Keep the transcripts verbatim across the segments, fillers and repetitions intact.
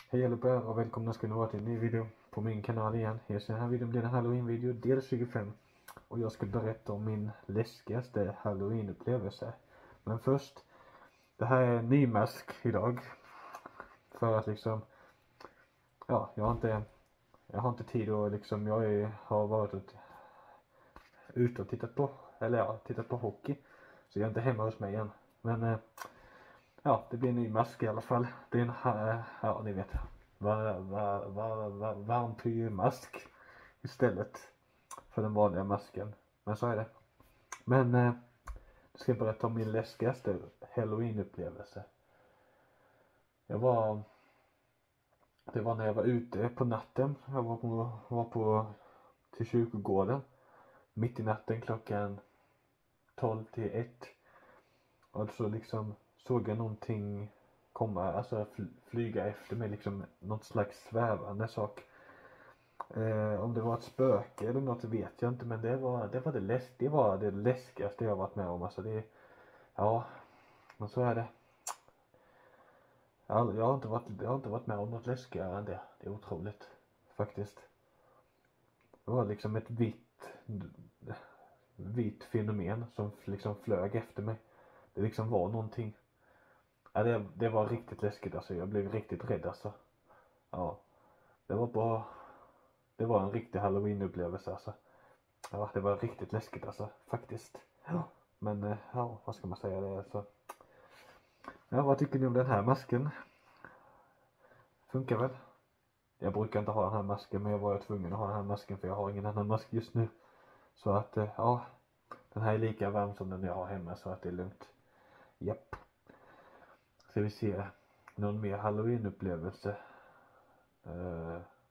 Hej allihopa och välkomna ska ni vara till en ny video på min kanal igen. I den här videon blir det en Halloween-video del tjugofem. Och jag ska berätta om min läskigaste Halloween-upplevelse. Men först, det här är en ny mask idag. För att liksom, ja, jag har inte, jag har inte tid och liksom, jag är, har varit ut, ute och tittat på, eller ja, tittat på hockey. Så jag är inte hemma hos mig än. Men, eh, ja, det blir en ny mask i alla fall. Det är en, äh, ja ni vet, var, var, var, var, vampyrmask istället för den vanliga masken. Men så är det. Men eh, jag ska berätta om min läskigaste Halloween-upplevelse. Jag var, det var när jag var ute på natten. Jag var på, var på till kyrkogården mitt i natten klockan tolv till ett. Och så liksom såg jag någonting komma, alltså flyga efter mig, liksom något slags svävande sak. Eh, om det var ett spöke eller något vet jag inte, men det var det var det, läs det var det läskigaste jag varit med om. Alltså det, ja, men så är det. Jag, jag, har inte varit, jag har inte varit med om något läskigare än det. Det är otroligt faktiskt. Det var liksom ett vitt vitt fenomen som liksom flög efter mig. Det liksom var någonting. Ja, det, det var riktigt läskigt alltså. Jag blev riktigt rädd alltså. Ja, det var bara, det var en riktig Halloween-upplevelse alltså. Ja, det var riktigt läskigt alltså, faktiskt. Ja, men ja, vad ska man säga det alltså. Ja, vad tycker ni om den här masken? Funkar väl? Jag brukar inte ha den här masken, men jag var tvungen att ha den här masken för jag har ingen annan mask just nu. Så att, ja, den här är lika varm som den jag har hemma så att det är lugnt. Japp. Ska vi se någon mer Halloween-upplevelse. Uh,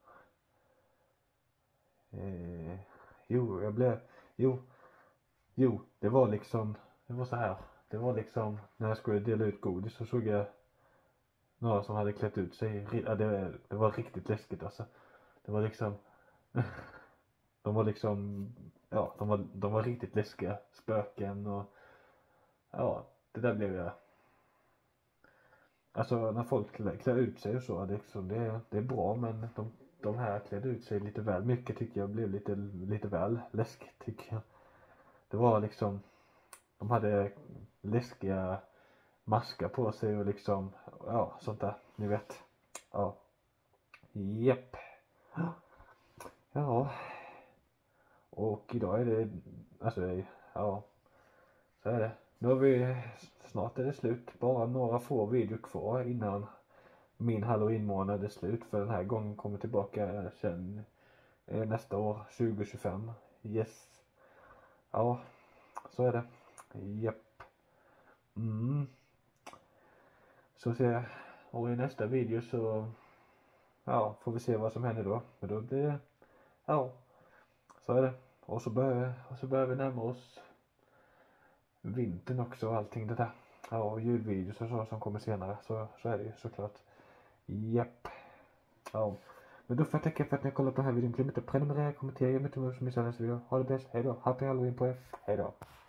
uh, jo, jag blev, jo, jo, det var liksom, det var så här. Det var liksom, när jag skulle dela ut godis så såg jag några som hade klätt ut sig. Ja, det, det var riktigt läskigt alltså. Det var liksom, de var liksom, ja, de var, de var riktigt läskiga. Spöken och, ja, det där blev jag. Alltså när folk klär, klär ut sig och så, det, liksom, det, det är bra, men de, de här klädde ut sig lite väl mycket tycker jag, blev lite, lite väl läskigt tycker jag. Det var liksom, de hade läskiga maskar på sig och liksom, ja, sånt där, ni vet. Ja. Japp. Ja. Och idag är det, alltså, ja, så är det. Nu har vi, snart är det slut. Bara några få videor kvar innan min Halloween-månad är slut. För den här gången kommer tillbaka sen nästa år, tjugo tjugofem. Yes. Ja, så är det. Japp. Mm. Så ser jag. Och i nästa video så, ja, får vi se vad som händer då. Men då blir det, ja, så är det. Och så börjar, och så börjar vi närma oss vintern också och allting det där. Ja, och ljudvideos och så som kommer senare. Så, så är det ju såklart. Japp. Ja. Men då får jag tacka för att ni har kollat på den här videon. Glöm inte att prenumerera, kommentera, ge mig tummen upp så missar nästa video. Ha det bäst. Hejdå. Happy Halloween på er. Hejdå.